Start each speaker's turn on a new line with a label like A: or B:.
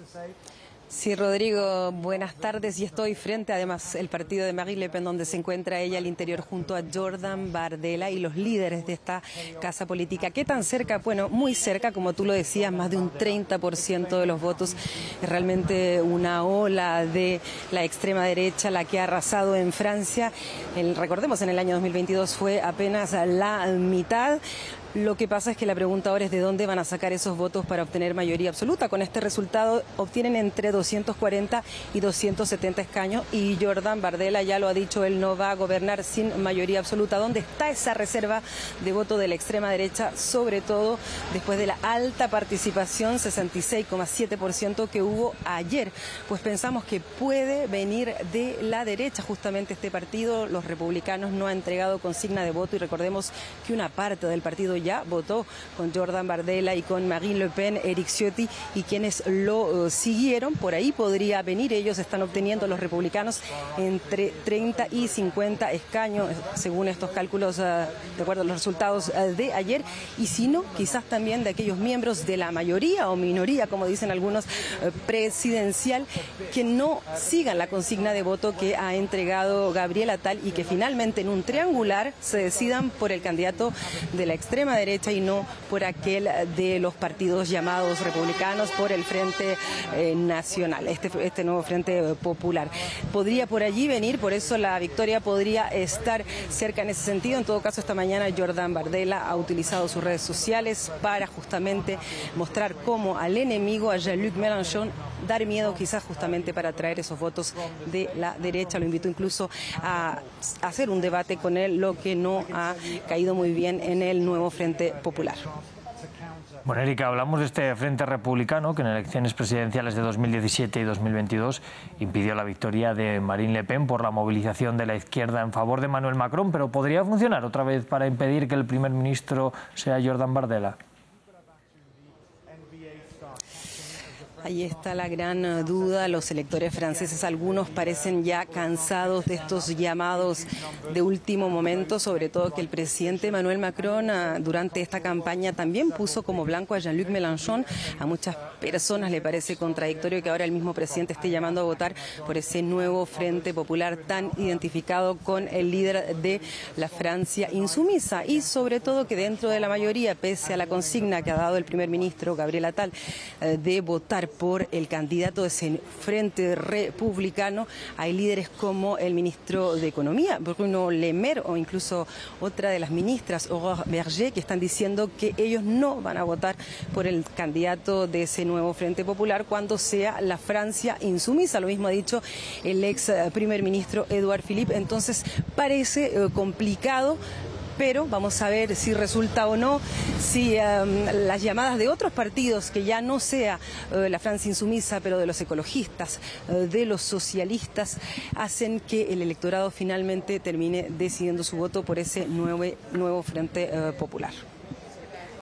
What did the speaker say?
A: Sí, Rodrigo, buenas tardes. Y estoy frente, además, el partido de Marine Le Pen, donde se encuentra ella al interior junto a Jordan Bardella y los líderes de esta casa política. ¿Qué tan cerca? Bueno, muy cerca, como tú lo decías, más de un 30% de los votos. Es realmente una ola de la extrema derecha la que ha arrasado en Francia. Recordemos, en el año 2022 fue apenas la mitad. Lo que pasa es que la pregunta ahora es de dónde van a sacar esos votos para obtener mayoría absoluta. Con este resultado obtienen entre 240 y 270 escaños y Jordan Bardella ya lo ha dicho, él no va a gobernar sin mayoría absoluta. ¿Dónde está esa reserva de voto de la extrema derecha? Sobre todo después de la alta participación, 66,7% que hubo ayer. Pues pensamos que puede venir de la derecha justamente este partido. Los republicanos no han entregado consigna de voto y recordemos que una parte del partido ya votó con Jordan Bardella y con Marine Le Pen, Éric Ciotti y quienes lo siguieron. Por ahí podría venir. Ellos están obteniendo, los republicanos, entre 30 y 50 escaños, según estos cálculos, de acuerdo a los resultados de ayer. Y si no, quizás también de aquellos miembros de la mayoría o minoría, como dicen algunos, presidencial, que no sigan la consigna de voto que ha entregado Gabriel Attal y que finalmente en un triangular se decidan por el candidato de la extrema derecha y no por aquel de los partidos llamados republicanos, por el Frente Nacional, este nuevo Frente Popular. Podría por allí venir, por eso la victoria podría estar cerca en ese sentido. En todo caso, esta mañana Jordan Bardella ha utilizado sus redes sociales para justamente mostrar cómo al enemigo, a Jean-Luc Mélenchon, dar miedo quizás justamente para atraer esos votos de la derecha. Lo invitó incluso a hacer un debate con él, lo que no ha caído muy bien en el nuevo Frente Popular.
B: Bueno, Erika, hablamos de este Frente Republicano que en elecciones presidenciales de 2017 y 2022 impidió la victoria de Marine Le Pen por la movilización de la izquierda en favor de Emmanuel Macron, pero ¿podría funcionar otra vez para impedir que el primer ministro sea Jordan Bardella?
A: Ahí está la gran duda. Los electores franceses, algunos parecen ya cansados de estos llamados de último momento, sobre todo que el presidente Emmanuel Macron durante esta campaña también puso como blanco a Jean-Luc Mélenchon. A muchas personas le parece contradictorio que ahora el mismo presidente esté llamando a votar por ese nuevo Frente Popular tan identificado con el líder de la Francia insumisa y sobre todo que dentro de la mayoría, pese a la consigna que ha dado el primer ministro Gabriel Attal de votar por el candidato de ese Frente Republicano, hay líderes como el ministro de Economía, Bruno Le Maire, o incluso otra de las ministras, Aurore Berger, que están diciendo que ellos no van a votar por el candidato de ese nuevo Frente Popular cuando sea la Francia insumisa. Lo mismo ha dicho el ex primer ministro Édouard Philippe. Entonces parece complicado, pero vamos a ver si resulta o no, si las llamadas de otros partidos, que ya no sea la Francia insumisa, pero de los ecologistas, de los socialistas, hacen que el electorado finalmente termine decidiendo su voto por ese nuevo Frente Popular.